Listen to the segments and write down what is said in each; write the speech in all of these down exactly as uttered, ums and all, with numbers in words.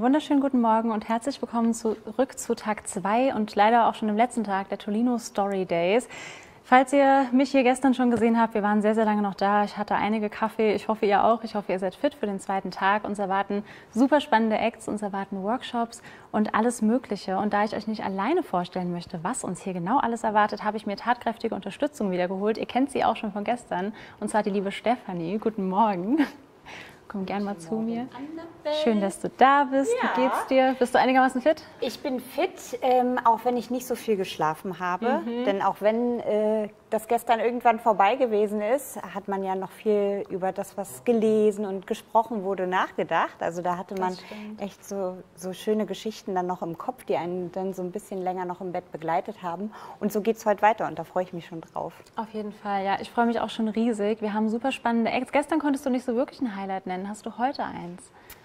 wunderschönen guten Morgen und herzlich willkommen zurück zu Tag zwei und leider auch schon im letzten Tag der Tolino Story Days. Falls ihr mich hier gestern schon gesehen habt, wir waren sehr, sehr lange noch da. Ich hatte einige Kaffee. Ich hoffe, ihr auch. Ich hoffe, ihr seid fit für den zweiten Tag. Uns erwarten super spannende Acts, uns erwarten Workshops und alles Mögliche. Und da ich euch nicht alleine vorstellen möchte, was uns hier genau alles erwartet, habe ich mir tatkräftige Unterstützung wieder geholt. Ihr kennt sie auch schon von gestern. Und zwar die liebe Stefanie. Guten Morgen. Komm gern mal zu mir. Schön, dass du da bist. Ja. Wie geht's dir? Bist du einigermaßen fit? Ich bin fit, ähm, auch wenn ich nicht so viel geschlafen habe. Mhm. Denn auch wenn äh, das gestern irgendwann vorbei gewesen ist, hat man ja noch viel über das, was gelesen und gesprochen wurde, nachgedacht. Also da hatte man echt so, so schöne Geschichten dann noch im Kopf, die einen dann so ein bisschen länger noch im Bett begleitet haben. Und so geht es heute weiter und da freue ich mich schon drauf. Auf jeden Fall, ja. Ich freue mich auch schon riesig. Wir haben super spannende Acts. Gestern konntest du nicht so wirklich ein Highlight nennen. Hast du heute eins?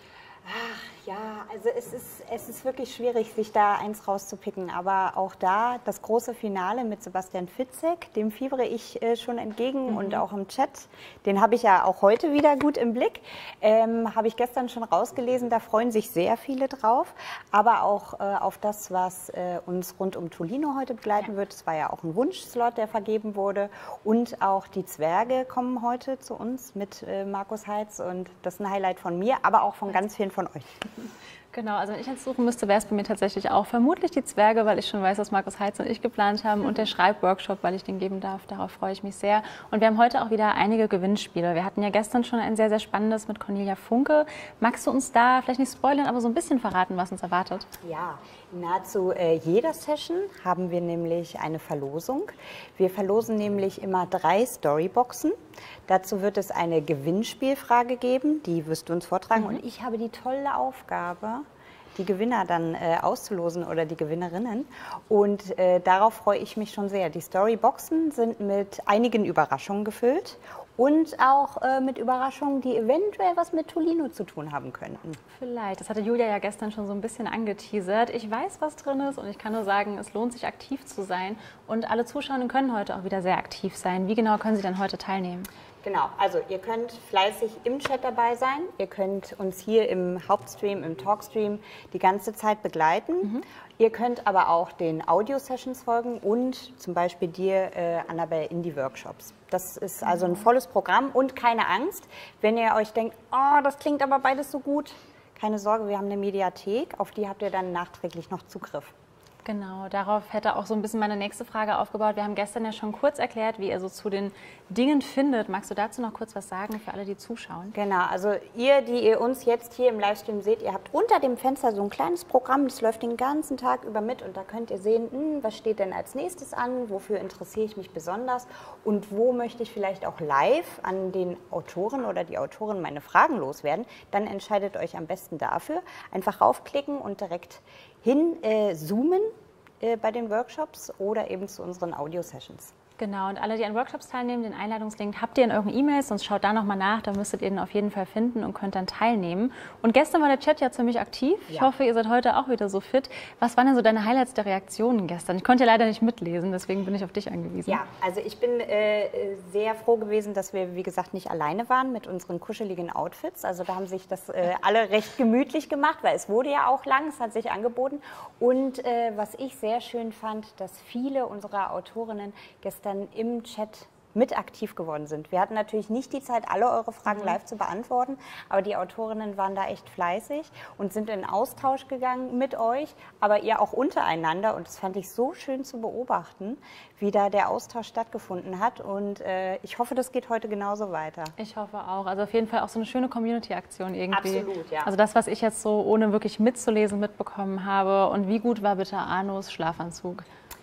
Ach ja, also es ist, es ist wirklich schwierig, sich da eins rauszupicken. Aber auch da das große Finale mit Sebastian Fitzek, dem fiebere ich äh, schon entgegen mhm. und auch im Chat. Den habe ich ja auch heute wieder gut im Blick. Ähm, habe ich gestern schon rausgelesen, da freuen sich sehr viele drauf. Aber auch äh, auf das, was äh, uns rund um Tolino heute begleiten ja. wird. Es war ja auch ein Wunschslot, der vergeben wurde. Und auch die Zwerge kommen heute zu uns mit äh, Markus Heitz. Und das ist ein Highlight von mir, aber auch von ganz vielen von euch. Genau, also wenn ich jetzt suchen müsste, wäre es bei mir tatsächlich auch vermutlich die Zwerge, weil ich schon weiß, was Markus Heitz und ich geplant haben und der Schreibworkshop, weil ich den geben darf. Darauf freue ich mich sehr. Und wir haben heute auch wieder einige Gewinnspiele. Wir hatten ja gestern schon ein sehr, sehr spannendes mit Cornelia Funke. Magst du uns da vielleicht nicht spoilern, aber so ein bisschen verraten, was uns erwartet? Ja, in nahezu äh, jeder Session haben wir nämlich eine Verlosung. Wir verlosen nämlich immer drei Storyboxen. Dazu wird es eine Gewinnspielfrage geben, die wirst du uns vortragen. Mhm. Und ich habe die tolle Aufgabe, die Gewinner dann äh, auszulosen oder die Gewinnerinnen. Und äh, darauf freue ich mich schon sehr. Die Storyboxen sind mit einigen Überraschungen gefüllt und auch äh, mit Überraschungen, die eventuell was mit Tolino zu tun haben könnten. Vielleicht. Das hatte Julia ja gestern schon so ein bisschen angeteasert. Ich weiß, was drin ist und ich kann nur sagen, es lohnt sich aktiv zu sein. Und alle Zuschauerinnen können heute auch wieder sehr aktiv sein. Wie genau können sie denn heute teilnehmen? Genau, also ihr könnt fleißig im Chat dabei sein, ihr könnt uns hier im Hauptstream, im Talkstream die ganze Zeit begleiten. Mhm. Ihr könnt aber auch den Audio-Sessions folgen und zum Beispiel dir, äh, Annabelle, in die Workshops. Das ist also ein volles Programm und keine Angst, wenn ihr euch denkt, oh, das klingt aber beides so gut. Keine Sorge, wir haben eine Mediathek, auf die habt ihr dann nachträglich noch Zugriff. Genau, darauf hätte auch so ein bisschen meine nächste Frage aufgebaut. Wir haben gestern ja schon kurz erklärt, wie ihr so zu den Dingen findet. Magst du dazu noch kurz was sagen für alle, die zuschauen? Genau, also ihr, die ihr uns jetzt hier im Livestream seht, ihr habt unter dem Fenster so ein kleines Programm, das läuft den ganzen Tag über mit und da könnt ihr sehen, hm, was steht denn als nächstes an, wofür interessiere ich mich besonders und wo möchte ich vielleicht auch live an den Autoren oder die Autorin meine Fragen loswerden. Dann entscheidet euch am besten dafür. Einfach raufklicken und direkt hin äh, zoomen äh, bei den Workshops oder eben zu unseren Audio-Sessions. Genau, und alle, die an Workshops teilnehmen, den Einladungslink habt ihr in euren E-Mails, sonst schaut da nochmal nach, da müsstet ihr den auf jeden Fall finden und könnt dann teilnehmen. Und gestern war der Chat ja ziemlich aktiv. Ja. Ich hoffe, ihr seid heute auch wieder so fit. Was waren denn so deine Highlights der Reaktionen gestern? Ich konnte ja leider nicht mitlesen, deswegen bin ich auf dich angewiesen. Ja, also ich bin äh, sehr froh gewesen, dass wir, wie gesagt, nicht alleine waren mit unseren kuscheligen Outfits. Also da haben sich das äh, alle recht gemütlich gemacht, weil es wurde ja auch lang, es hat sich angeboten. Und äh, was ich sehr schön fand, dass viele unserer Autorinnen gestern dann im Chat mit aktiv geworden sind. Wir hatten natürlich nicht die Zeit, alle eure Fragen mhm. live zu beantworten, aber die Autorinnen waren da echt fleißig und sind in Austausch gegangen mit euch, aber ihr auch untereinander und das fand ich so schön zu beobachten, wie da der Austausch stattgefunden hat und äh, ich hoffe, das geht heute genauso weiter. Ich hoffe auch. Also auf jeden Fall auch so eine schöne Community-Aktion irgendwie. Absolut, ja. Also das, was ich jetzt so ohne wirklich mitzulesen mitbekommen habe und wie gut war bitte Arnos Schlafanzug?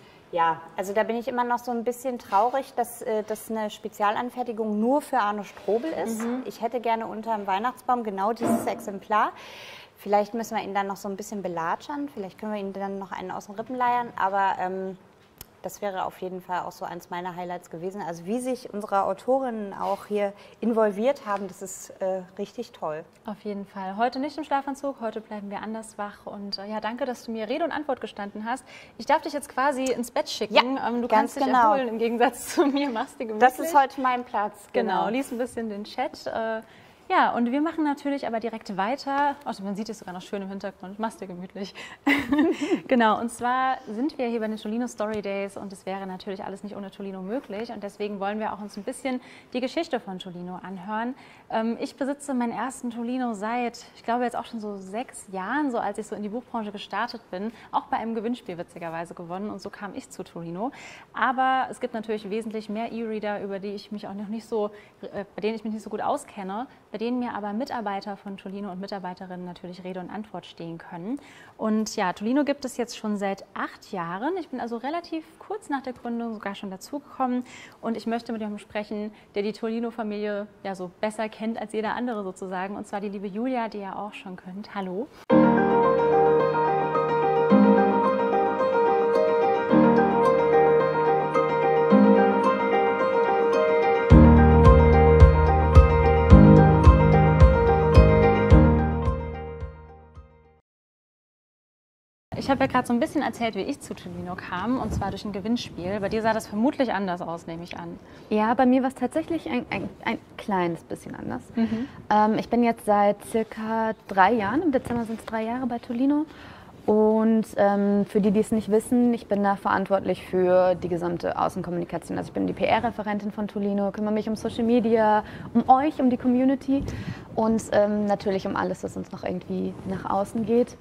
Ja, also da bin ich immer noch so ein bisschen traurig, dass äh, das eine Spezialanfertigung nur für Arno Strobel ist. Mhm. Ich hätte gerne unter dem Weihnachtsbaum genau dieses Exemplar. Vielleicht müssen wir ihn dann noch so ein bisschen belatschern, vielleicht können wir ihn dann noch einen aus den Rippen leiern, aber ähm, das wäre auf jeden Fall auch so eins meiner Highlights gewesen. Also wie sich unsere Autorinnen auch hier involviert haben, das ist äh, richtig toll. Auf jeden Fall. Heute nicht im Schlafanzug, heute bleiben wir anders wach. Und äh, ja, danke, dass du mir Rede und Antwort gestanden hast. Ich darf dich jetzt quasi ins Bett schicken. Ja, ähm, du ganz kannst dich genau. erholen im Gegensatz zu mir. Machst die gemütlich. Das ist heute mein Platz. Genau, genau. Lies ein bisschen den Chat. Äh, Ja, und wir machen natürlich aber direkt weiter. Oh, man sieht es sogar noch schön im Hintergrund. Mach's dir gemütlich. Genau, und zwar sind wir hier bei den Tolino Story Days und es wäre natürlich alles nicht ohne Tolino möglich. Und deswegen wollen wir auch uns ein bisschen die Geschichte von Tolino anhören. Ähm, ich besitze meinen ersten Tolino seit, ich glaube jetzt auch schon so sechs Jahren, so als ich so in die Buchbranche gestartet bin. Auch bei einem Gewinnspiel witzigerweise gewonnen und so kam ich zu Tolino. Aber es gibt natürlich wesentlich mehr E-Reader, über die ich mich auch noch nicht so, äh, bei denen ich mich nicht so gut auskenne, bei denen mir aber Mitarbeiter von Tolino und Mitarbeiterinnen natürlich Rede und Antwort stehen können. Und ja, Tolino gibt es jetzt schon seit acht Jahren. Ich bin also relativ kurz nach der Gründung sogar schon dazugekommen und ich möchte mit jemandem sprechen, der die Tolino-Familie ja so besser kennt als jeder andere sozusagen. Und zwar die liebe Julia, die ihr auch schon könnt. Hallo. Ich habe ja gerade so ein bisschen erzählt, wie ich zu Tolino kam, und zwar durch ein Gewinnspiel. Bei dir sah das vermutlich anders aus, nehme ich an. Ja, bei mir war es tatsächlich ein, ein, ein kleines bisschen anders. Mhm. Ähm, ich bin jetzt seit circa drei Jahren, im Dezember sind es drei Jahre bei Tolino. Und ähm, für die, die es nicht wissen, ich bin da verantwortlich für die gesamte Außenkommunikation. Also ich bin die P R-Referentin von Tolino, kümmere mich um Social Media, um euch, um die Community und ähm, natürlich um alles, was uns noch irgendwie nach außen geht.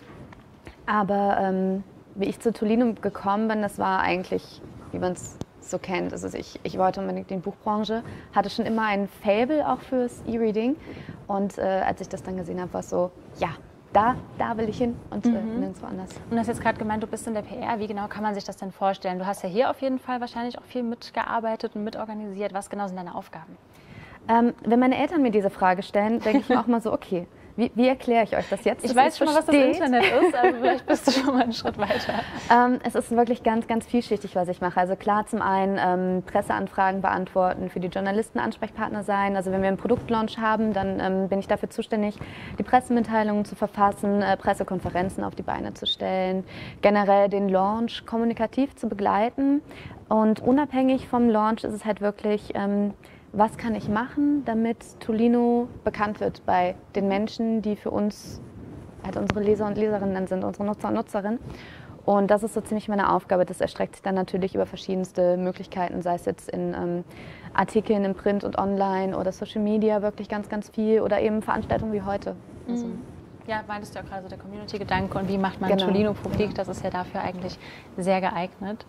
Aber ähm, wie ich zu Tolino gekommen bin, das war eigentlich, wie man es so kennt. Also ich, ich wollte unbedingt in die Buchbranche, hatte schon immer ein Faible auch fürs E-Reading. Und äh, als ich das dann gesehen habe, war es so, ja, da, da will ich hin und mhm. äh, nirgendwo anders. Und du hast jetzt gerade gemeint, du bist in der P R. Wie genau kann man sich das denn vorstellen? Du hast ja hier auf jeden Fall wahrscheinlich auch viel mitgearbeitet und mitorganisiert. Was genau sind deine Aufgaben? Ähm, wenn meine Eltern mir diese Frage stellen, denke ich mir auch mal so, okay, Wie, wie erkläre ich euch das jetzt? Ich weiß schon mal, was das Internet ist, also vielleicht bist du schon mal einen Schritt weiter. Ähm, es ist wirklich ganz, ganz vielschichtig, was ich mache. Also klar, zum einen ähm, Presseanfragen beantworten, für die Journalisten Ansprechpartner sein. Also wenn wir einen Produktlaunch haben, dann ähm, bin ich dafür zuständig, die Pressemitteilungen zu verfassen, äh, Pressekonferenzen auf die Beine zu stellen, generell den Launch kommunikativ zu begleiten. Und unabhängig vom Launch ist es halt wirklich... Ähm, was kann ich machen, damit Tolino bekannt wird bei den Menschen, die für uns halt unsere Leser und Leserinnen sind, unsere Nutzer und Nutzerinnen. Und das ist so ziemlich meine Aufgabe. Das erstreckt sich dann natürlich über verschiedenste Möglichkeiten, sei es jetzt in ähm, Artikeln im Print und online oder Social Media wirklich ganz, ganz viel oder eben Veranstaltungen wie heute. Also, mhm. Ja, meintest du ja gerade so der Community-Gedanke und wie macht man genau. Tolino publik, das ist ja dafür eigentlich sehr geeignet.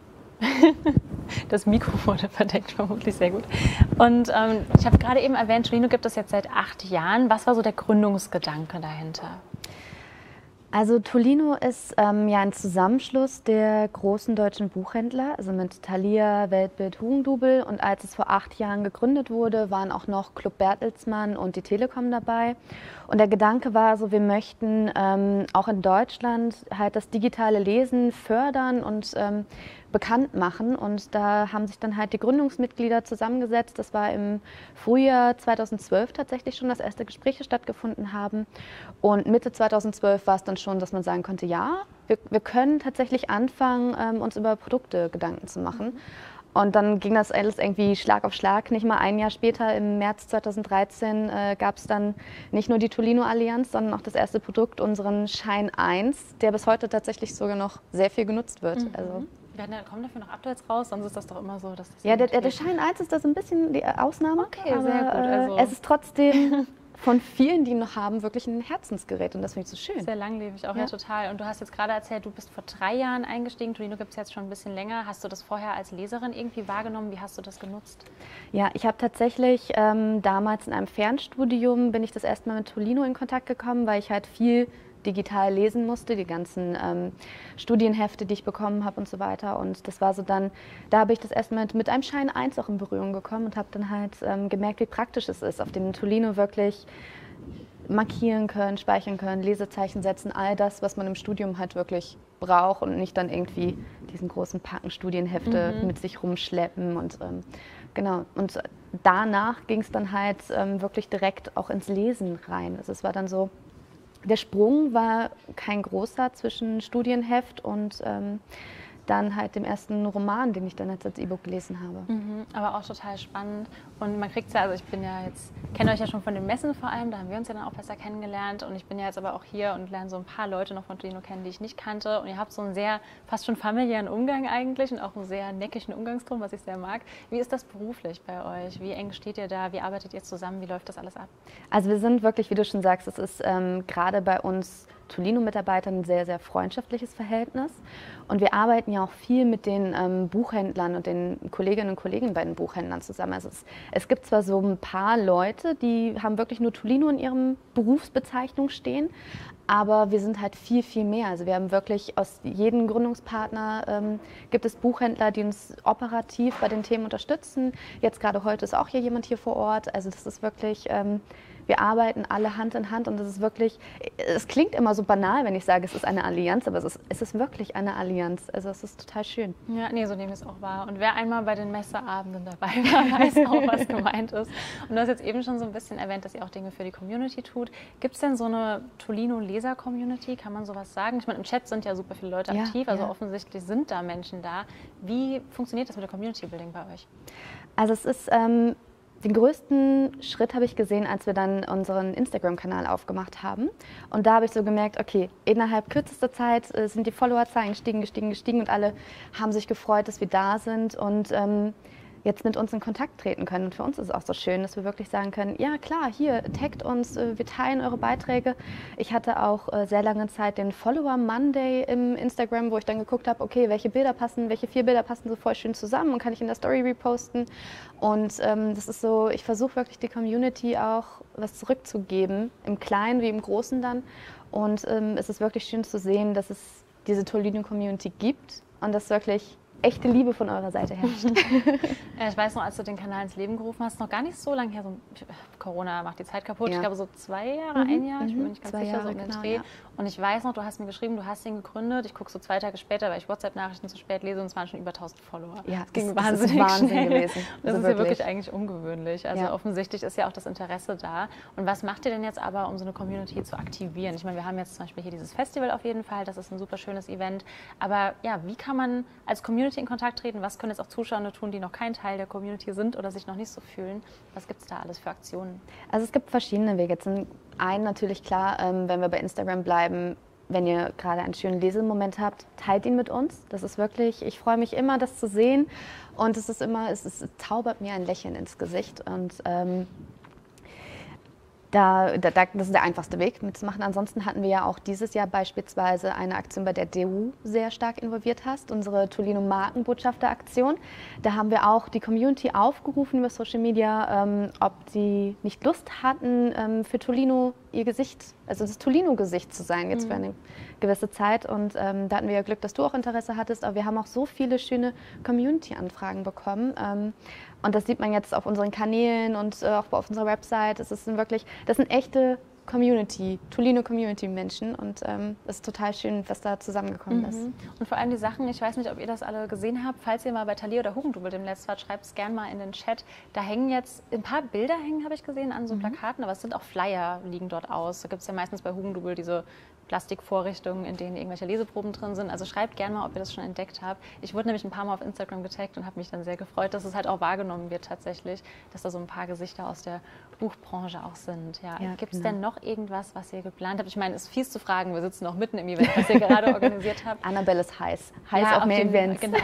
Das Mikro wurde verdeckt, vermutlich sehr gut. Und ähm, ich habe gerade eben erwähnt, Tolino gibt es jetzt seit acht Jahren. Was war so der Gründungsgedanke dahinter? Also Tolino ist ähm, ja ein Zusammenschluss der großen deutschen Buchhändler, also mit Thalia, Weltbild, Hugendubel. Und als es vor acht Jahren gegründet wurde, waren auch noch Club Bertelsmann und die Telekom dabei. Und der Gedanke war so, wir möchten ähm, auch in Deutschland halt das digitale Lesen fördern und ähm, bekannt machen. Und da haben sich dann halt die Gründungsmitglieder zusammengesetzt. Das war im Frühjahr zweitausendzwölf tatsächlich schon, dass erste Gespräche stattgefunden haben. Und Mitte zweitausendzwölf war es dann schon, dass man sagen konnte, ja, wir, wir können tatsächlich anfangen, ähm, uns über Produkte Gedanken zu machen. Und dann ging das alles irgendwie Schlag auf Schlag. Nicht mal ein Jahr später, im März zweitausenddreizehn, äh, gab es dann nicht nur die Tolino-Allianz, sondern auch das erste Produkt, unseren Shine eins, der bis heute tatsächlich sogar noch sehr viel genutzt wird. Mhm. Also, ja, kommen dafür noch Updates raus? Sonst ist das doch immer so, dass das... Ja, der, der Shine eins ist da so ein bisschen die Ausnahme. Okay, aber, sehr gut. Also äh, es ist trotzdem... von vielen, die ihn noch haben, wirklich ein Herzensgerät und das finde ich so schön. Sehr langlebig auch, ja. ja total. Und du hast jetzt gerade erzählt, du bist vor drei Jahren eingestiegen, Tolino gibt es jetzt schon ein bisschen länger. Hast du das vorher als Leserin irgendwie wahrgenommen? Wie hast du das genutzt? Ja, ich habe tatsächlich ähm, damals in einem Fernstudium, bin ich das erste Mal mit Tolino in Kontakt gekommen, weil ich halt viel digital lesen musste, die ganzen ähm, Studienhefte, die ich bekommen habe und so weiter. Und das war so dann, da habe ich das erste Mal mit, mit einem Shine eins auch in Berührung gekommen und habe dann halt ähm, gemerkt, wie praktisch es ist, auf dem Tolino wirklich markieren können, speichern können, Lesezeichen setzen, all das, was man im Studium halt wirklich braucht und nicht dann irgendwie diesen großen Packen Studienhefte mhm. mit sich rumschleppen und ähm, genau. Und danach ging es dann halt ähm, wirklich direkt auch ins Lesen rein. Also es war dann so, der Sprung war kein großer zwischen Studienheft und ähm, dann halt dem ersten Roman, den ich dann jetzt als E-Book gelesen habe. Mhm, aber auch total spannend. Und man kriegt es ja, also ich bin ja jetzt, kenne euch ja schon von den Messen vor allem, da haben wir uns ja dann auch besser kennengelernt. Und ich bin ja jetzt aber auch hier und lerne so ein paar Leute noch von Tolino kennen, die ich nicht kannte. Und ihr habt so einen sehr, fast schon familiären Umgang eigentlich und auch einen sehr neckigen Umgangston, was ich sehr mag. Wie ist das beruflich bei euch? Wie eng steht ihr da? Wie arbeitet ihr zusammen? Wie läuft das alles ab? Also wir sind wirklich, wie du schon sagst, es ist ähm, gerade bei uns Tolino-Mitarbeitern ein sehr, sehr freundschaftliches Verhältnis. Und wir arbeiten ja auch viel mit den ähm, Buchhändlern und den Kolleginnen und Kollegen bei den Buchhändlern zusammen. Also es, es gibt zwar so ein paar Leute, die haben wirklich nur Tolino in ihrem Berufsbezeichnung stehen, aber wir sind halt viel, viel mehr. Also wir haben wirklich aus jedem Gründungspartner ähm, gibt es Buchhändler, die uns operativ bei den Themen unterstützen. Jetzt gerade heute ist auch hier jemand hier vor Ort. Also das ist wirklich... Ähm, Wir arbeiten alle Hand in Hand und es ist wirklich, es klingt immer so banal, wenn ich sage, es ist eine Allianz, aber es ist, es ist wirklich eine Allianz. Also es ist total schön. Ja, nee, so nehme ich es auch wahr. Und wer einmal bei den Messeabenden dabei war, weiß auch, was gemeint ist. Und du hast jetzt eben schon so ein bisschen erwähnt, dass ihr auch Dinge für die Community tut. Gibt es denn so eine Tolino-Leser-Community? Kann man sowas sagen? Ich meine, im Chat sind ja super viele Leute Ja, aktiv, also ja. offensichtlich sind da Menschen da. Wie funktioniert das mit der Community-Building bei euch? Also es ist... Ähm, Den größten Schritt habe ich gesehen, als wir dann unseren Instagram-Kanal aufgemacht haben. Und da habe ich so gemerkt, okay, innerhalb kürzester Zeit äh, sind die Followerzahlen gestiegen, gestiegen, gestiegen und alle haben sich gefreut, dass wir da sind und ähm, jetzt mit uns in Kontakt treten können. Und für uns ist es auch so schön, dass wir wirklich sagen können, ja klar, hier, taggt uns, äh, wir teilen eure Beiträge. Ich hatte auch äh, sehr lange Zeit den Follower Monday im Instagram, wo ich dann geguckt habe, okay, welche Bilder passen, welche vier Bilder passen so voll schön zusammen und kann ich in der Story reposten. Und ähm, das ist so, ich versuche wirklich die Community auch was zurückzugeben, im Kleinen wie im Großen dann. Und ähm, es ist wirklich schön zu sehen, dass es diese Tolino-Community gibt und dass wirklich echte Liebe von eurer Seite herrscht. Ja, ich weiß noch, als du den Kanal ins Leben gerufen hast, noch gar nicht so lange her, so, Corona macht die Zeit kaputt, ja. Ich glaube so zwei Jahre, mhm, ein Jahr, ich bin mir nicht ganz zwei sicher, Jahre, so um den genau, Dreh. ja. Und ich weiß noch, du hast mir geschrieben, du hast ihn gegründet. Ich gucke so zwei Tage später, weil ich WhatsApp-Nachrichten zu spät lese und es waren schon über tausend Follower. Ja, das ging das, wahnsinnig das ist Wahnsinn schnell. gewesen. Das also ist wirklich. ja wirklich eigentlich ungewöhnlich. Also ja. offensichtlich ist ja auch das Interesse da. Und was macht ihr denn jetzt aber, um so eine Community zu aktivieren? Ich meine, wir haben jetzt zum Beispiel hier dieses Festival auf jeden Fall, das ist ein super schönes Event. Aber ja, wie kann man als Community in Kontakt treten? Was können jetzt auch Zuschauer tun, die noch kein Teil der Community sind oder sich noch nicht so fühlen? Was gibt es da alles für Aktionen? Also es gibt verschiedene Wege. Zum einen natürlich klar, ähm, wenn wir bei Instagram bleiben, wenn ihr gerade einen schönen Lesemoment habt, teilt ihn mit uns. Das ist wirklich, ich freue mich immer, das zu sehen. Und es ist immer, es, ist, es zaubert mir ein Lächeln ins Gesicht. Und ähm, Da, da, das ist der einfachste Weg mitzumachen. Ansonsten hatten wir ja auch dieses Jahr beispielsweise eine Aktion, bei der D U sehr stark involviert hast, unsere Tolino Markenbotschafter-Aktion. Da haben wir auch die Community aufgerufen über Social Media, ähm, ob sie nicht Lust hatten, ähm, für Tolino ihr Gesicht, also das Tolino-Gesicht zu sein, jetzt mhm. für eine gewisse Zeit. Und ähm, da hatten wir ja Glück, dass du auch Interesse hattest, aber wir haben auch so viele schöne Community-Anfragen bekommen. Ähm, Und das sieht man jetzt auf unseren Kanälen und äh, auch auf unserer Website. Das ist wirklich, das sind echte Community, Tolino-Community-Menschen und ähm, es ist total schön, was da zusammengekommen mhm. ist. Und vor allem die Sachen, ich weiß nicht, ob ihr das alle gesehen habt, falls ihr mal bei Thalia oder Hugendubel demnächst wart, schreibt es gerne mal in den Chat. Da hängen jetzt, ein paar Bilder hängen, habe ich gesehen, an so mhm. Plakaten, aber es sind auch Flyer, liegen dort aus. Da gibt es ja meistens bei Hugendubel diese Plastikvorrichtungen, in denen irgendwelche Leseproben drin sind. Also schreibt gerne mal, ob ihr das schon entdeckt habt. Ich wurde nämlich ein paar Mal auf Instagram getaggt und habe mich dann sehr gefreut, dass es halt auch wahrgenommen wird tatsächlich, dass da so ein paar Gesichter aus der Buchbranche auch sind. Ja, ja, gibt es genau. denn noch irgendwas, was ihr geplant habt? Ich meine, es ist fies zu fragen, wir sitzen noch mitten im Event, was ihr gerade organisiert habt. Annabelle ist heiß. Heiß ja, auf mehr den, Events. Genau.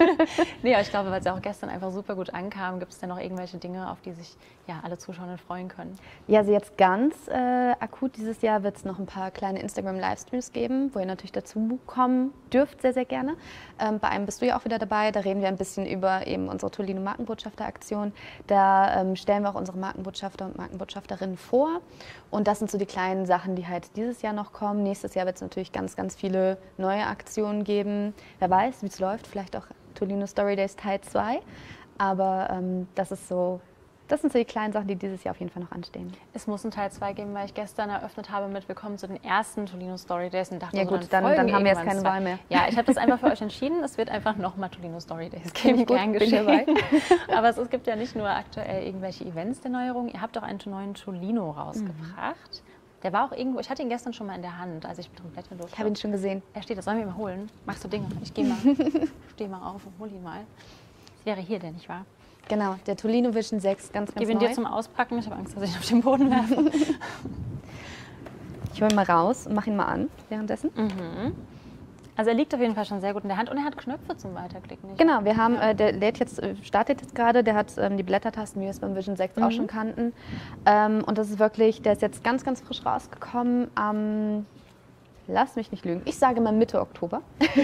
Nee, aber ich glaube, weil es ja auch gestern einfach super gut ankam, gibt es denn noch irgendwelche Dinge, auf die sich ja, alle Zuschauer freuen können? Ja, also jetzt ganz äh, akut dieses Jahr wird es noch ein paar kleine Instagram-Livestreams geben, wo ihr natürlich dazu kommen dürft, sehr, sehr gerne. Ähm, bei einem bist du ja auch wieder dabei, da reden wir ein bisschen über eben unsere Tolino Markenbotschafter-Aktion. Da ähm, stellen wir auch unsere Markenbotschafter und Markenbotschafterinnen vor. Und das sind so die kleinen Sachen, die halt dieses Jahr noch kommen. Nächstes Jahr wird es natürlich ganz, ganz viele neue Aktionen geben. Wer weiß, wie es läuft, vielleicht auch Tolino Story Days Teil zwei. Aber ähm, das ist so... Das sind so die kleinen Sachen, die dieses Jahr auf jeden Fall noch anstehen. Es muss einen Teil zwei geben, weil ich gestern eröffnet habe mit Willkommen zu den ersten Tolino Story Days und dachte, ja so, gut, dann, dann, dann haben wir jetzt keine zwei. Wahl mehr. Ja, ich habe das einfach für euch entschieden. Es wird einfach nochmal Tolino Story Days geben. Gut, gern bin geschehen. dabei. Aber es, es gibt ja nicht nur aktuell irgendwelche Events der Neuerung. Ihr habt auch einen neuen Tolino rausgebracht. Mhm. Der war auch irgendwo, ich hatte ihn gestern schon mal in der Hand, als ich mit drin blättern durfte. Ich habe ihn schon gesehen. Er steht, das sollen wir mal holen. Machst du Dinge? Ich gehe mal. Steh mal auf und hol ihn mal. Das wäre hier der, nicht wahr? Genau, der Tolino Vision sechs, ganz, ganz Gib ihn neu. dir zum Auspacken. Ich habe Angst, dass ich ihn auf den Boden werfe. Ich hole ihn mal raus und mache ihn mal an währenddessen. Mhm. Also er liegt auf jeden Fall schon sehr gut in der Hand und er hat Knöpfe zum Weiterklicken. Nicht? Genau, wir haben, äh, der lädt jetzt, äh, startet jetzt gerade, der hat ähm, die Blättertasten, wie wir es beim Vision sechs mhm. auch schon kannten. Ähm, und das ist wirklich, der ist jetzt ganz, ganz frisch rausgekommen am, lass mich nicht lügen, ich sage mal Mitte Oktober.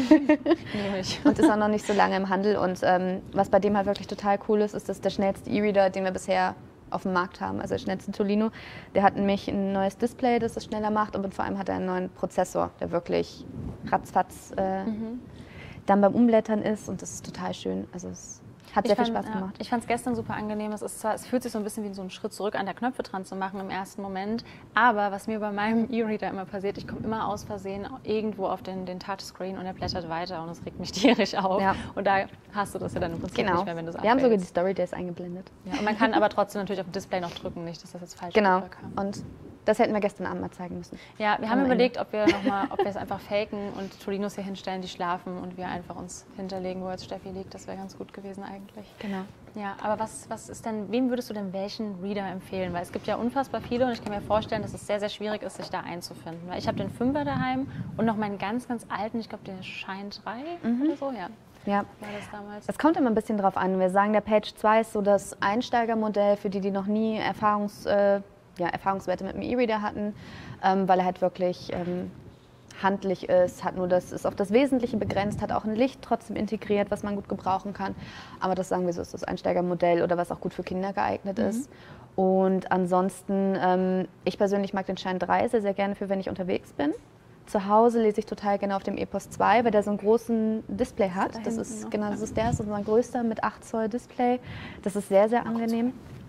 Nehme ich. Und ist auch noch nicht so lange im Handel. Und ähm, was bei dem halt wirklich total cool ist, ist, dass der schnellste E-Reader, den wir bisher auf dem Markt haben, also der schnellste Tolino, der hat nämlich ein neues Display, das es schneller macht und vor allem hat er einen neuen Prozessor, der wirklich ratzfatz äh, mhm. dann beim Umblättern ist und das ist total schön. Also es hat sehr ich viel fand, Spaß ja, gemacht. Ich fand es gestern super angenehm. Es, ist zwar, es fühlt sich so ein bisschen wie so ein Schritt zurück an, der Knöpfe dran zu machen im ersten Moment. Aber was mir bei meinem E-Reader immer passiert, ich komme immer aus Versehen irgendwo auf den, den Touchscreen und er blättert weiter und es regt mich tierisch auf. Ja. Und da hast du das ja dann im Prinzip genau. nicht mehr, wenn du es Wir haben sogar die Story Days eingeblendet. Ja, und man kann aber trotzdem natürlich auf dem Display noch drücken, nicht, dass das jetzt falsch genau. rüberkam. Und das hätten wir gestern Abend mal zeigen müssen. Ja, wir haben Am überlegt, Ende. ob wir noch mal, ob wir es einfach faken und Tolinos hier hinstellen, die schlafen und wir einfach uns hinterlegen, wo jetzt Steffi liegt. Das wäre ganz gut gewesen eigentlich. Genau. Ja, aber was, was ist denn, wem würdest du denn welchen Reader empfehlen? Weil es gibt ja unfassbar viele und ich kann mir vorstellen, dass es sehr, sehr schwierig ist, sich da einzufinden. Weil ich habe den Fünfer daheim und noch meinen ganz, ganz alten, ich glaube, der Shine drei mhm. oder so, ja. Ja, war das damals? Es kommt immer ein bisschen drauf an. Wir sagen, der Page zwei ist so das Einsteigermodell für die, die noch nie Erfahrungs, äh, ja, Erfahrungswerte mit dem E-Reader hatten, ähm, weil er halt wirklich ähm, handlich ist, hat nur das, ist auf das Wesentliche begrenzt, hat auch ein Licht trotzdem integriert, was man gut gebrauchen kann. Aber das sagen wir so, ist das Einsteigermodell oder was auch gut für Kinder geeignet mhm. ist. Und ansonsten, ähm, ich persönlich mag den Shine drei sehr, sehr gerne für, wenn ich unterwegs bin. Zu Hause lese ich total gerne auf dem Epos zwei, weil der so einen großen Display hat. Da das ist, noch, genau, das ist der, das ist unser größter mit acht Zoll Display. Das ist sehr, sehr angenehm.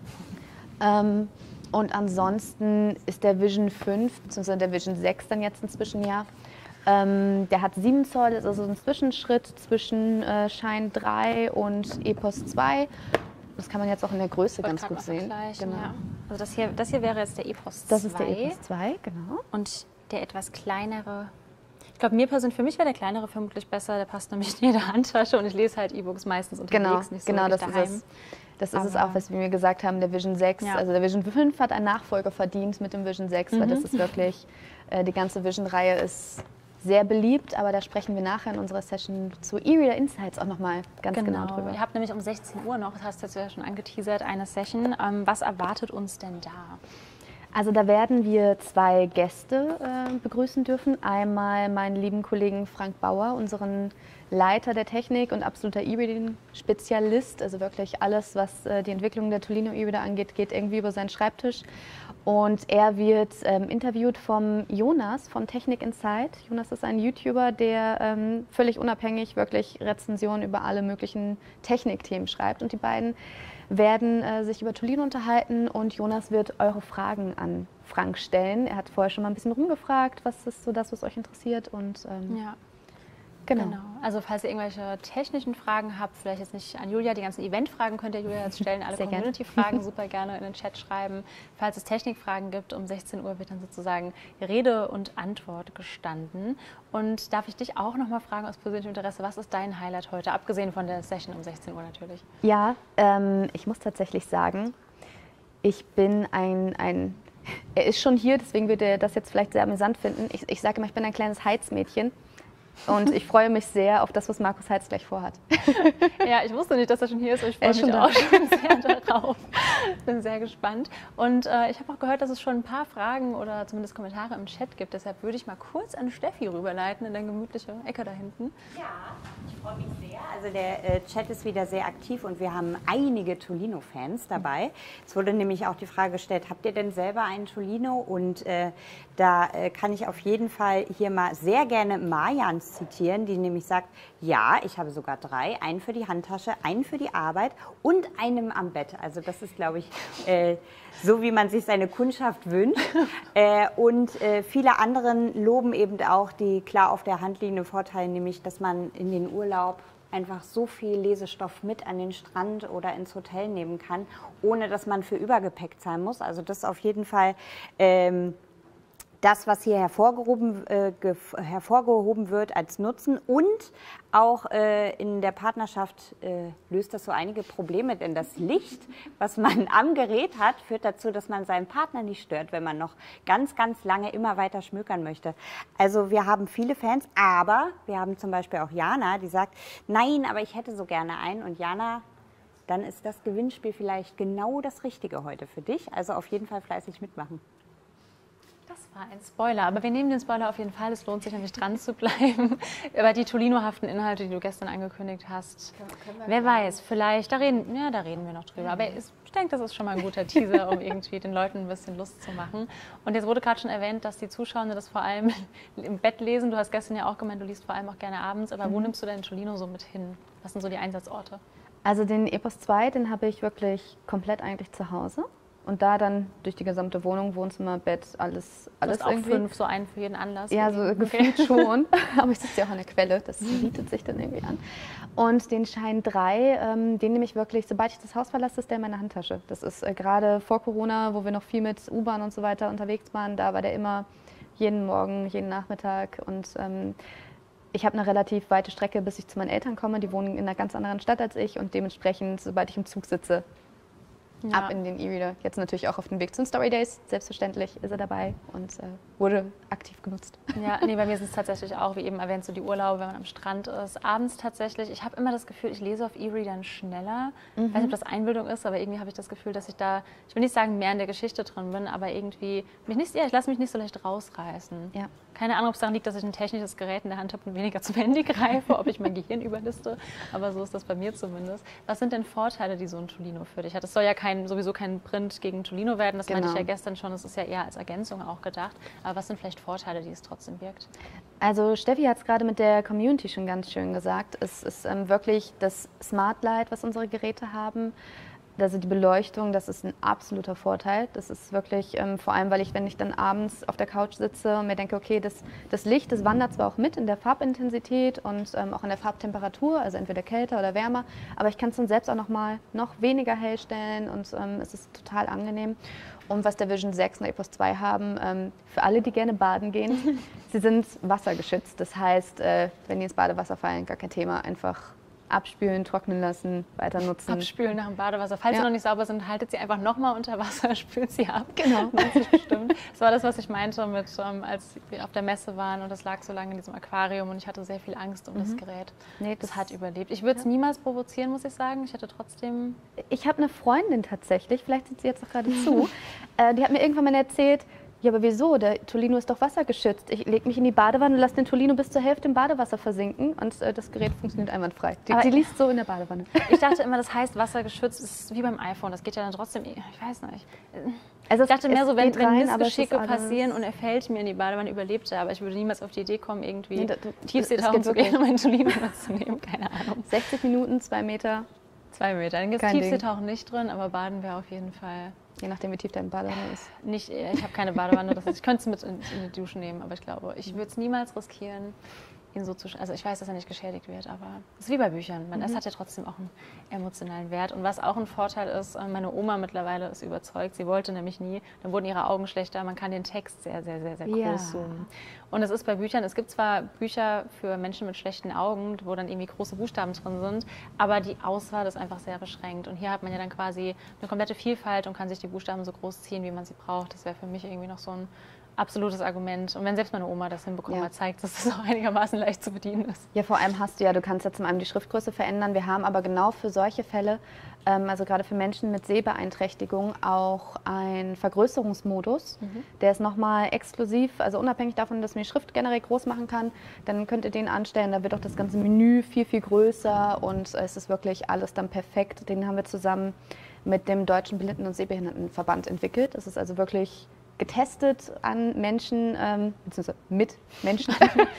Ähm, und ansonsten ist der Vision fünf, beziehungsweise der Vision sechs dann jetzt inzwischen ja. Ähm, der hat sieben Zoll, das ist also ein Zwischenschritt zwischen äh, Shine drei und Epos zwei. Das kann man jetzt auch in der Größe ganz gut sehen. Genau. Ja. Also das hier, das hier wäre jetzt der Epos zwei. Das ist der Epos zwei, genau. Und der etwas kleinere, ich glaube, mir persönlich, für mich wäre der kleinere vermutlich besser. Der passt nämlich in jede Handtasche und ich lese halt E-Books meistens unterwegs, genau, nicht so genau, das daheim. Ist es. Das ist Aber es auch, was wir mir gesagt haben, der Vision sechs. Ja. Also der Vision fünf hat einen Nachfolger verdient mit dem Vision sechs, mhm. weil das ist wirklich, äh, die ganze Vision-Reihe ist sehr beliebt, aber da sprechen wir nachher in unserer Session zu E-Reader Insights auch nochmal ganz genau. genau drüber. Ihr habt nämlich um sechzehn Uhr noch, das hast du jetzt ja schon angeteasert, eine Session. Ähm, was erwartet uns denn da? Also da werden wir zwei Gäste äh, begrüßen dürfen. Einmal meinen lieben Kollegen Frank Bauer, unseren Leiter der Technik und absoluter E-Reading-Spezialist. Also wirklich alles, was äh, die Entwicklung der Tolino E-Reader angeht, geht irgendwie über seinen Schreibtisch. Und er wird ähm, interviewt vom Jonas von Technik Insight. Jonas ist ein YouTuber, der ähm, völlig unabhängig wirklich Rezensionen über alle möglichen Technikthemen schreibt. Und die beiden werden äh, sich über Tolino unterhalten und Jonas wird eure Fragen an Frank stellen. Er hat vorher schon mal ein bisschen rumgefragt, was ist so das, was euch interessiert. Und, ähm, ja. Genau. genau. Also falls ihr irgendwelche technischen Fragen habt, vielleicht jetzt nicht an Julia, die ganzen Event-Fragen könnt ihr Julia jetzt stellen, alle Community-Fragen super gerne in den Chat schreiben. Falls es Technikfragen gibt, um sechzehn Uhr wird dann sozusagen Rede und Antwort gestanden. Und darf ich dich auch noch mal fragen aus persönlichem Interesse, was ist dein Highlight heute, abgesehen von der Session um sechzehn Uhr natürlich? Ja, ähm, ich muss tatsächlich sagen, ich bin ein, ein, er ist schon hier, deswegen wird er das jetzt vielleicht sehr amüsant finden. Ich, ich sage immer, ich bin ein kleines Heizmädchen. Und ich freue mich sehr auf das, was Markus Heitz gleich vorhat. Ja, ich wusste nicht, dass er schon hier ist, aber ich freue mich schon auch schon sehr darauf. Bin sehr gespannt. Und äh, ich habe auch gehört, dass es schon ein paar Fragen oder zumindest Kommentare im Chat gibt. Deshalb würde ich mal kurz an Steffi rüberleiten in der gemütliche Ecke da hinten. Ja, ich freue mich sehr. Also der äh, Chat ist wieder sehr aktiv und wir haben einige Tolino-Fans dabei. Es wurde nämlich auch die Frage gestellt, habt ihr denn selber einen Tolino? Und äh, da äh, kann ich auf jeden Fall hier mal sehr gerne Marjan zitieren, die nämlich sagt, ja, ich habe sogar drei, einen für die Handtasche, einen für die Arbeit und einen am Bett. Also das ist, glaube ich, äh, so wie man sich seine Kundschaft wünscht. äh, und äh, viele anderen loben eben auch die klar auf der Hand liegenden Vorteile, nämlich, dass man in den Urlaub einfach so viel Lesestoff mit an den Strand oder ins Hotel nehmen kann, ohne dass man für Übergepäck zahlen muss. Also das ist auf jeden Fall ähm, das, was hier hervorgehoben, äh, hervorgehoben wird als Nutzen. Und auch äh, in der Partnerschaft äh, löst das so einige Probleme, denn das Licht, was man am Gerät hat, führt dazu, dass man seinen Partner nicht stört, wenn man noch ganz, ganz lange immer weiter schmökern möchte. Also wir haben viele Fans, aber wir haben zum Beispiel auch Jana, die sagt, nein, aber ich hätte so gerne einen. Und Jana, dann ist das Gewinnspiel vielleicht genau das Richtige heute für dich. Also auf jeden Fall fleißig mitmachen. Das war ein Spoiler, aber wir nehmen den Spoiler auf jeden Fall. Es lohnt sich nämlich dran zu bleiben. Über die Tolino-haften Inhalte, die du gestern angekündigt hast. Können, können Wer weiß, vielleicht, da reden, ja, da reden wir noch drüber. Aber ich denke, das ist schon mal ein guter Teaser, um irgendwie den Leuten ein bisschen Lust zu machen. Und jetzt wurde gerade schon erwähnt, dass die Zuschauer das vor allem im Bett lesen. Du hast gestern ja auch gemeint, du liest vor allem auch gerne abends. Aber mhm. wo nimmst du deinen Tolino so mit hin? Was sind so die Einsatzorte? Also den Epos zwei, den habe ich wirklich komplett eigentlich zu Hause. Und da dann durch die gesamte Wohnung, Wohnzimmer, Bett, alles, alles du hast irgendwie. Auch fünf, so einen für jeden Anlass? Ja, so gefühlt schon. Aber ich sitze ja auch an der Quelle, das bietet sich dann irgendwie an. Und den Schein drei, ähm, den nehme ich wirklich, sobald ich das Haus verlasse, ist der in meiner Handtasche. Das ist äh, gerade vor Corona, wo wir noch viel mit U-Bahn und so weiter unterwegs waren, da war der immer jeden Morgen, jeden Nachmittag. Und ähm, ich habe eine relativ weite Strecke, bis ich zu meinen Eltern komme. Die wohnen in einer ganz anderen Stadt als ich und dementsprechend, sobald ich im Zug sitze, ja. ab in den E-Reader. Jetzt natürlich auch auf dem Weg zu den Story Days. Selbstverständlich ist er dabei und äh, wurde aktiv genutzt. Ja, nee, bei mir sind es tatsächlich auch, wie eben erwähnt, so die Urlaube, wenn man am Strand ist. Abends tatsächlich, ich habe immer das Gefühl, ich lese auf E-Readern schneller. Ich mhm. weiß nicht, ob das Einbildung ist, aber irgendwie habe ich das Gefühl, dass ich da, ich will nicht sagen, mehr in der Geschichte drin bin, aber irgendwie, mich nicht, ja, ich lasse mich nicht so leicht rausreißen. Ja. Keine Ahnung, ob es daran liegt, dass ich ein technisches Gerät in der Hand habe und weniger zum Handy greife, ob ich mein Gehirn überliste, aber so ist das bei mir zumindest. Was sind denn Vorteile, die so ein Tolino für dich hat? Es soll ja kein, sowieso kein Print gegen Tolino werden, das genau. meinte ich ja gestern schon, es ist ja eher als Ergänzung auch gedacht. Aber was sind vielleicht Vorteile, die es trotzdem birgt? Also Steffi hat es gerade mit der Community schon ganz schön gesagt. Es ist ähm, wirklich das Smart Light, was unsere Geräte haben. Also die Beleuchtung, das ist ein absoluter Vorteil. Das ist wirklich, ähm, vor allem, weil ich, wenn ich dann abends auf der Couch sitze und mir denke, okay, das, das Licht, das wandert zwar auch mit in der Farbintensität und ähm, auch in der Farbtemperatur, also entweder kälter oder wärmer, aber ich kann es dann selbst auch noch mal noch weniger hell stellen und ähm, es ist total angenehm. Und was der Vision sechs und der Epos zwei haben, ähm, für alle, die gerne baden gehen, sie sind wassergeschützt. Das heißt, äh, wenn die ins Badewasser fallen, gar kein Thema, einfach abspülen, trocknen lassen, weiter nutzen. Abspülen nach dem Badewasser. Falls ja. sie noch nicht sauber sind, haltet sie einfach nochmal unter Wasser, spült sie ab. Genau. Das bestimmt. Das war das, was ich meinte, mit, um, als wir auf der Messe waren und das lag so lange in diesem Aquarium und ich hatte sehr viel Angst um mhm. das Gerät. Nee, das, das hat überlebt. Ich würde es ja. niemals provozieren, muss ich sagen. Ich hätte trotzdem... Ich habe eine Freundin tatsächlich, vielleicht sieht sie jetzt auch gerade zu, äh, die hat mir irgendwann mal erzählt, ja, aber wieso? Der Tolino ist doch wassergeschützt. Ich lege mich in die Badewanne und lasse den Tolino bis zur Hälfte im Badewasser versinken und äh, das Gerät funktioniert einwandfrei. Die, die liest so in der Badewanne. Ich dachte immer, das heißt wassergeschützt, das ist wie beim iPhone. Das geht ja dann trotzdem, ich weiß nicht. Also ich dachte mehr so, wenn, wenn Missgeschicke passieren und er fällt mir in die Badewanne, überlebt er. Aber ich würde niemals auf die Idee kommen, irgendwie nee, Tiefseetauchen zu gehen, um meinen Tolino mitzunehmen. Keine Ahnung. sechzig Minuten, zwei Meter. Zwei Meter. Dann gibt es Tiefseetauchen nicht drin, aber Baden wäre auf jeden Fall... Je nachdem, wie tief deine Badewanne ist. Nicht, ich habe keine Badewanne, das heißt, ich könnte es mit in, in die Dusche nehmen, aber ich glaube, ich würde es niemals riskieren, ihn so zu... Also ich weiß, dass er nicht geschädigt wird, aber es ist wie bei Büchern. Man, mhm. Es hat ja trotzdem auch einen emotionalen Wert. Und was auch ein Vorteil ist, meine Oma mittlerweile ist überzeugt, sie wollte nämlich nie, dann wurden ihre Augen schlechter, man kann den Text sehr, sehr, sehr, sehr groß ja. zoomen. Und es ist bei Büchern, es gibt zwar Bücher für Menschen mit schlechten Augen, wo dann irgendwie große Buchstaben drin sind, aber die Auswahl ist einfach sehr beschränkt. Und hier hat man ja dann quasi eine komplette Vielfalt und kann sich die Buchstaben so groß ziehen, wie man sie braucht. Das wäre für mich irgendwie noch so ein absolutes Argument. Und wenn selbst meine Oma das hinbekommen ja. hat, zeigt, dass das auch einigermaßen leicht zu bedienen ist. Ja, vor allem hast du ja, du kannst ja zum einen die Schriftgröße verändern. Wir haben aber genau für solche Fälle, ähm, also gerade für Menschen mit Sehbeeinträchtigung, auch einen Vergrößerungsmodus. Mhm. Der ist nochmal exklusiv, also unabhängig davon, dass man die Schrift generell groß machen kann, dann könnt ihr den anstellen. Da wird auch das ganze Menü viel, viel größer und es ist wirklich alles dann perfekt. Den haben wir zusammen mit dem Deutschen Blinden- und Sehbehindertenverband entwickelt. Das ist also wirklich getestet an Menschen, ähm, beziehungsweise mit Menschen,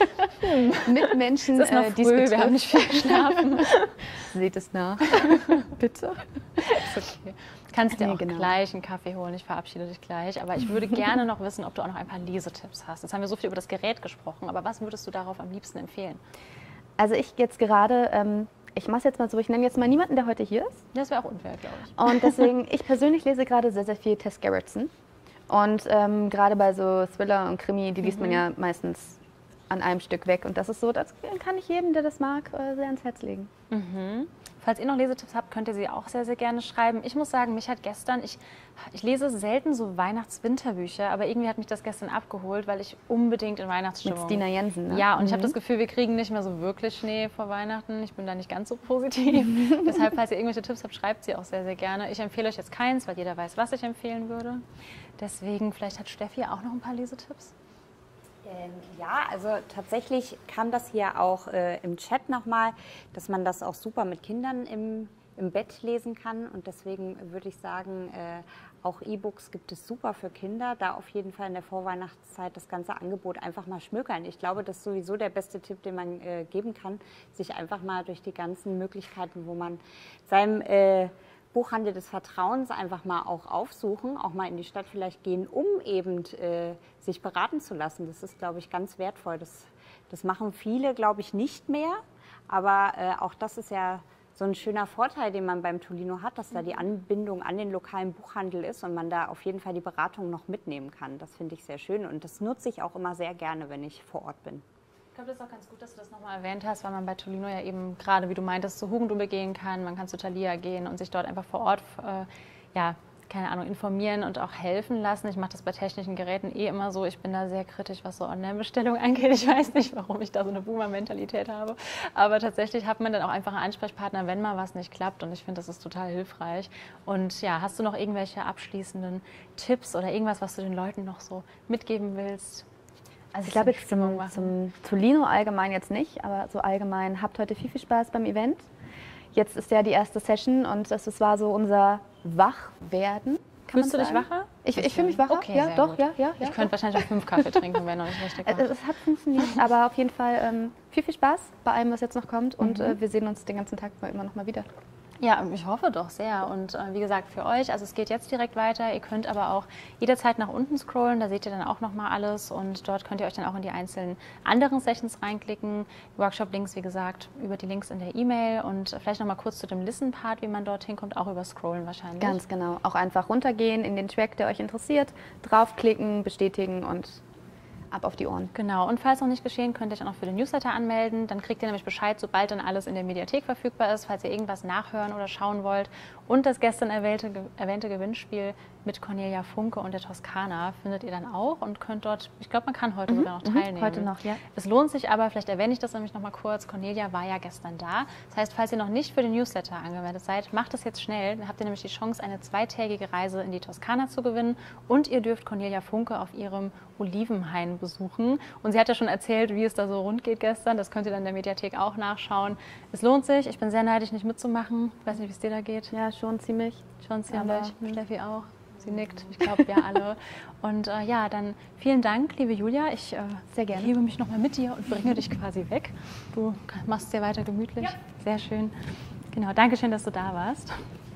mit Menschen, es ist noch äh, früh, wir haben nicht viel geschlafen. Seht es nach, bitte. Ist okay. Kannst dir nee, auch genau. gleich einen Kaffee holen, ich verabschiede dich gleich, aber ich würde gerne noch wissen, ob du auch noch ein paar Lesetipps hast. Jetzt haben wir so viel über das Gerät gesprochen, aber was würdest du darauf am liebsten empfehlen? Also ich jetzt gerade, ähm, ich mache es jetzt mal so, ich nenne jetzt mal niemanden, der heute hier ist. Das wäre auch unfair, glaube ich. Und deswegen, ich persönlich lese gerade sehr, sehr viel Tess Gerritsen. Und ähm, gerade bei so Thriller und Krimi, die liest Mhm. man ja meistens an einem Stück weg. Und das ist so, das kann ich jedem, der das mag, äh, sehr ans Herz legen. Mhm. Falls ihr noch Lesetipps habt, könnt ihr sie auch sehr, sehr gerne schreiben. Ich muss sagen, mich hat gestern, ich, ich lese selten so Weihnachts-Winterbücher, aber irgendwie hat mich das gestern abgeholt, weil ich unbedingt in Weihnachtsstimmung... Mit Stina Jensen, ne? Ja, und ich habe Mhm. das Gefühl, wir kriegen nicht mehr so wirklich Schnee vor Weihnachten. Ich bin da nicht ganz so positiv. Deshalb, falls ihr irgendwelche Tipps habt, schreibt sie auch sehr, sehr gerne. Ich empfehle euch jetzt keins, weil jeder weiß, was ich empfehlen würde. Deswegen, vielleicht hat Steffi auch noch ein paar Lesetipps. Ähm, ja, also tatsächlich kam das hier auch äh, im Chat nochmal, dass man das auch super mit Kindern im, im Bett lesen kann. Und deswegen würde ich sagen, äh, auch E-Books gibt es super für Kinder. Da auf jeden Fall in der Vorweihnachtszeit das ganze Angebot einfach mal schmökern. Ich glaube, das ist sowieso der beste Tipp, den man äh, geben kann, sich einfach mal durch die ganzen Möglichkeiten, wo man seinem... Äh, Buchhandel des Vertrauens einfach mal auch aufsuchen, auch mal in die Stadt vielleicht gehen, um eben äh, sich beraten zu lassen. Das ist, glaube ich, ganz wertvoll. Das, das machen viele, glaube ich, nicht mehr. Aber äh, auch das ist ja so ein schöner Vorteil, den man beim Tolino hat, dass da die Anbindung an den lokalen Buchhandel ist und man da auf jeden Fall die Beratung noch mitnehmen kann. Das finde ich sehr schön und das nutze ich auch immer sehr gerne, wenn ich vor Ort bin. Ich glaube, das ist auch ganz gut, dass du das nochmal erwähnt hast, weil man bei Tolino ja eben gerade, wie du meintest, zu Hugendubel gehen kann, man kann zu Thalia gehen und sich dort einfach vor Ort, äh, ja, keine Ahnung, informieren und auch helfen lassen. Ich mache das bei technischen Geräten eh immer so, ich bin da sehr kritisch, was so Online-Bestellungen angeht. Ich weiß nicht, warum ich da so eine Boomer-Mentalität habe, aber tatsächlich hat man dann auch einfach einen Ansprechpartner, wenn mal was nicht klappt und ich finde, das ist total hilfreich. Und ja, hast du noch irgendwelche abschließenden Tipps oder irgendwas, was du den Leuten noch so mitgeben willst? Also ich glaube jetzt zum, zum Tolino allgemein jetzt nicht, aber so allgemein, habt heute viel, viel Spaß beim Event. Jetzt ist ja die erste Session und das, das war so unser Wachwerden. Fühlst du dich wacher? Ich, ich fühle mich wacher, okay, ja, doch, gut. ja, ja. Ich ja, könnte wahrscheinlich auch fünf Kaffee trinken, wenn noch nicht richtig war. Es, es hat funktioniert, aber auf jeden Fall ähm, viel, viel Spaß bei allem, was jetzt noch kommt und Mhm. äh, wir sehen uns den ganzen Tag mal immer noch mal wieder. Ja, ich hoffe doch sehr. Und äh, wie gesagt, für euch, also es geht jetzt direkt weiter. Ihr könnt aber auch jederzeit nach unten scrollen, da seht ihr dann auch nochmal alles. Und dort könnt ihr euch dann auch in die einzelnen anderen Sessions reinklicken. Workshop-Links, wie gesagt, über die Links in der E-Mail. Und vielleicht nochmal kurz zu dem Listen-Part, wie man dorthin kommt, auch über Scrollen wahrscheinlich. Ganz genau. Auch einfach runtergehen in den Track, der euch interessiert, draufklicken, bestätigen und ab auf die Ohren. Genau, und falls noch nicht geschehen, könnt ihr euch auch noch für den Newsletter anmelden. Dann kriegt ihr nämlich Bescheid, sobald dann alles in der Mediathek verfügbar ist, falls ihr irgendwas nachhören oder schauen wollt. Und das gestern erwähnte, erwähnte Gewinnspiel mit Cornelia Funke und der Toskana findet ihr dann auch und könnt dort, ich glaube, man kann heute Mhm, sogar noch mhm, teilnehmen. heute noch, ja. Es lohnt sich aber, vielleicht erwähne ich das nämlich noch mal kurz, Cornelia war ja gestern da. Das heißt, falls ihr noch nicht für den Newsletter angemeldet seid, macht es jetzt schnell. Dann habt ihr nämlich die Chance, eine zweitägige Reise in die Toskana zu gewinnen und ihr dürft Cornelia Funke auf ihrem Olivenhain besuchen. Und sie hat ja schon erzählt, wie es da so rund geht gestern. Das könnt ihr dann in der Mediathek auch nachschauen. Es lohnt sich. Ich bin sehr neidisch, nicht mitzumachen. Ich weiß nicht, wie es dir da geht. Ja, schon ziemlich. Schon ziemlich. Aber, hm. Steffi auch. Sie nickt. Ich glaube, wir alle. Und äh, ja, dann vielen Dank, liebe Julia. Ich äh, Sehr gerne. hebe mich nochmal mit dir und bringe dich quasi weg. Du machst es dir weiter gemütlich. Ja. Sehr schön. Genau, danke schön, dass du da warst.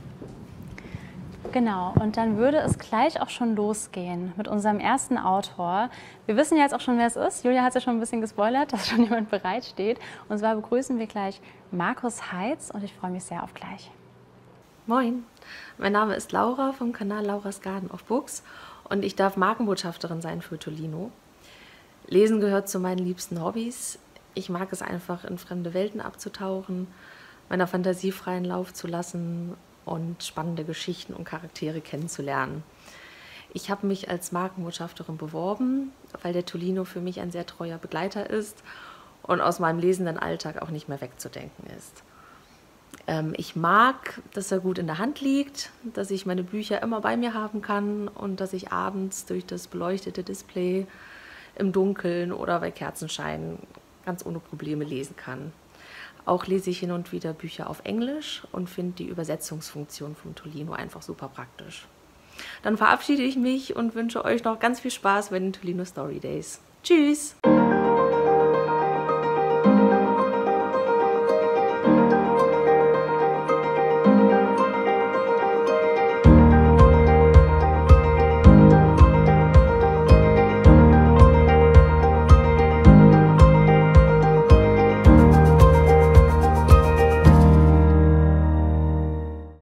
Genau, und dann würde es gleich auch schon losgehen mit unserem ersten Autor. Wir wissen ja jetzt auch schon, wer es ist. Julia hat es ja schon ein bisschen gespoilert, dass schon jemand bereitsteht. Und zwar begrüßen wir gleich Markus Heitz und ich freue mich sehr auf gleich. Moin, mein Name ist Laura vom Kanal Laura's Garden of Books und ich darf Markenbotschafterin sein für Tolino. Lesen gehört zu meinen liebsten Hobbys. Ich mag es einfach, in fremde Welten abzutauchen, meiner Fantasie freien Lauf zu lassen und spannende Geschichten und Charaktere kennenzulernen. Ich habe mich als Markenbotschafterin beworben, weil der Tolino für mich ein sehr treuer Begleiter ist und aus meinem lesenden Alltag auch nicht mehr wegzudenken ist. Ähm, ich mag, dass er gut in der Hand liegt, dass ich meine Bücher immer bei mir haben kann und dass ich abends durch das beleuchtete Display im Dunkeln oder bei Kerzenschein ganz ohne Probleme lesen kann. Auch lese ich hin und wieder Bücher auf Englisch und finde die Übersetzungsfunktion vom Tolino einfach super praktisch. Dann verabschiede ich mich und wünsche euch noch ganz viel Spaß bei den Tolino Story Days. Tschüss!